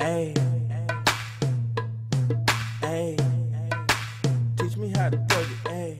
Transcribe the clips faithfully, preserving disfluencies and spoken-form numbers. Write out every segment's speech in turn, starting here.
Hey, hey, teach me how to do it. Hey,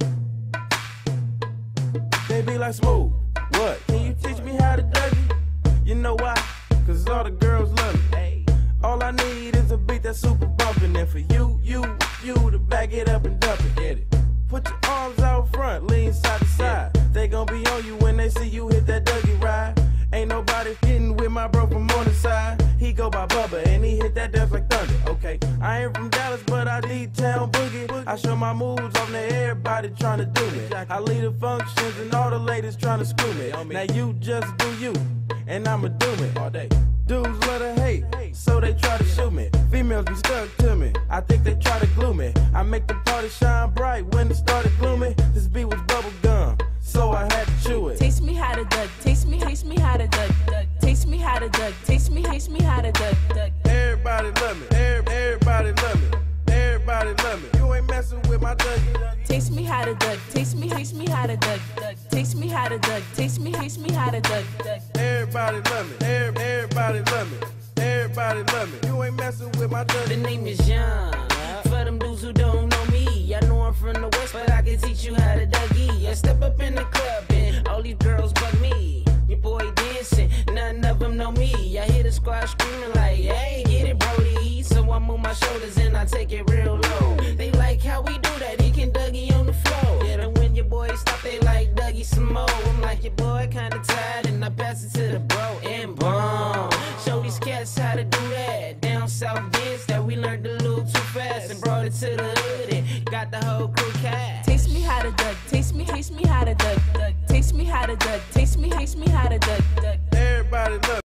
they be like, Smooth, what? Can you teach me how to Dougie? You know why? Cause all the girls love me. Hey, all I need is a beat that's super bumpin'. And for you, you, you to back it up and dump it. Get it. Put your arms out front, lean side to side. They gon' be on you when they see you hit that Dougie ride. Ain't nobody getting with my bro from on the side. He go by Bubba and he hit that death like thunder. Okay, I ain't from Dallas, but I D-town boogie. I show my moves on to everybody trying to do me. I lead the functions and all the ladies trying to screw me. Now you just do you, and I'ma do it all day. Dudes love to hate, so they try to shoot me. Females be stuck to me, I think they try to glue me. I make the party shine bright when it started gloomy. This beat was bubble gum, so I had to chew it. Taste me how to duck, taste me, taste me how to duck, duck. Taste me how to duck, taste me, taste me how to duck, duck. Everybody love me, Every, everybody love me, everybody love me. You ain't messing with my Dougie. Taste me how to duck, taste me, taste me how to duck, duck. Taste me how to duck, taste me, taste me how to duck, duck. Everybody love me, Every, everybody love me, everybody love me. You ain't messing with my Dougie. The name is John. For them dudes who don't know me, I know I'm from the West, but I can teach you how to Dougie. I step up in the club and all these girls bug me. Your boy dancing, none of them know me. I hear the squad screaming like, hey, get it, Brody. So I move my shoulders and I take it real low. They like how we do that, he can Dougie on the floor. And when your boys stop, they like Dougie some more. I'm like, your boy kinda tired, and I pass it to the bro and boom. Show these cats how to do that. Down south dance that we learned a little too fast and brought it to the hood and got the whole crew cat. Taste me how to duck, taste me, taste me how to duck, duck. Taste me how to duck, taste me, taste me how to duck, duck. Everybody love me.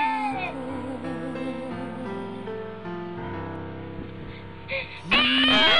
Yeah.